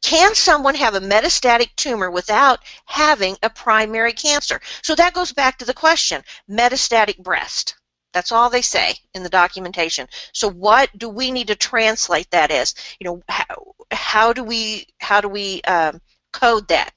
Can someone have a metastatic tumor without having a primary cancer? So that goes back to the question, metastatic breast. That's all they say in the documentation. So what do we need to translate that as? You know, how do we code that?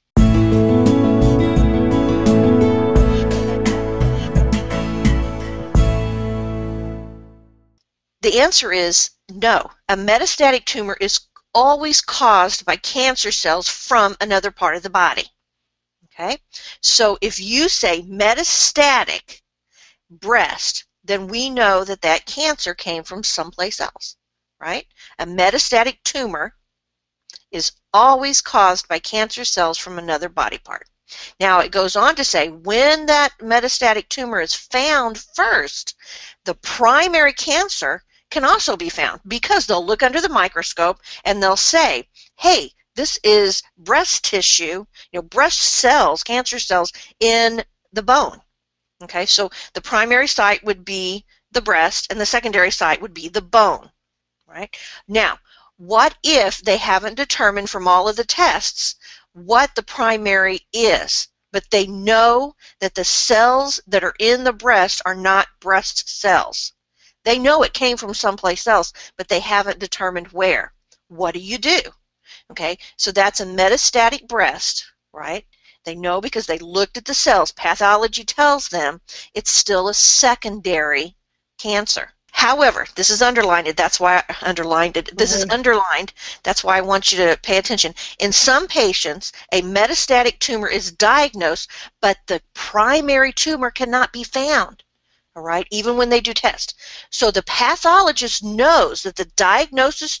The answer is no. A metastatic tumor is always caused by cancer cells from another part of the body. Okay? So if you say metastatic breast, then we know that that cancer came from someplace else, right? A metastatic tumor is always caused by cancer cells from another body part. Now it goes on to say when that metastatic tumor is found first, the primary cancer can also be found because they'll look under the microscope and they'll say, hey, this is breast tissue, breast cells, cancer cells in the bone. Okay, so the primary site would be the breast and the secondary site would be the bone, right? Now, what if they haven't determined from all of the tests what the primary is, but they know that the cells that are in the breast are not breast cells? They know it came from someplace else, but they haven't determined where. What do you do? Okay, so that's a metastatic breast, right? They know because they looked at the cells. Pathology tells them it's still a secondary cancer. However, this is underlined. That's why I underlined it. This is underlined. That's why I want you to pay attention. In some patients, a metastatic tumor is diagnosed, but the primary tumor cannot be found. All right, even when they do tests. So the pathologist knows that the diagnosed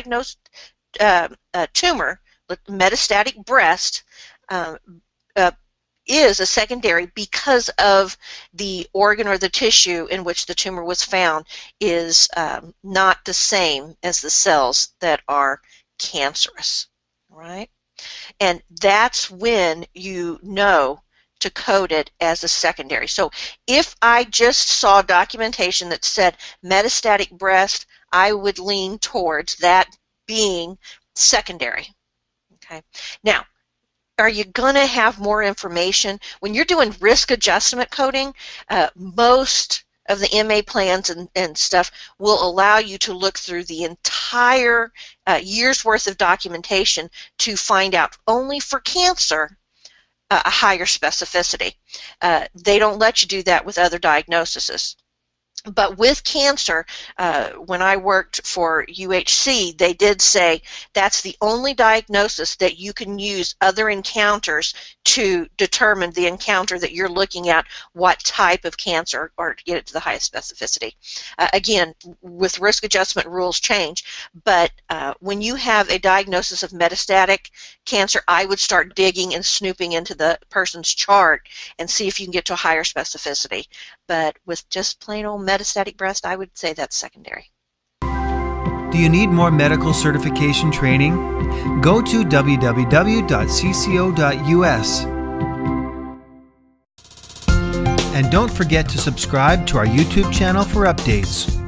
tumor, metastatic breast, is a secondary because of the organ or the tissue in which the tumor was found is not the same as the cells that are cancerous, right? And that's when you know to code it as a secondary. So if I just saw documentation that said metastatic breast, I would lean towards that being secondary. Okay. Now, are you going to have more information? When you're doing risk adjustment coding, most of the MA plans and stuff will allow you to look through the entire year's worth of documentation to find out only for cancer a higher specificity. They don't let you do that with other diagnoses. But with cancer, when I worked for UHC, they did say that's the only diagnosis that you can use other encounters to determine the encounter that you're looking at, what type of cancer, or to get it to the highest specificity. Again, with risk adjustment, rules change, but when you have a diagnosis of metastatic cancer, I would start digging and snooping into the person's chart and see if you can get to a higher specificity. But with just plain old metastatic breast, I would say that's secondary. Do you need more medical certification training? Go to www.cco.us. And don't forget to subscribe to our YouTube channel for updates.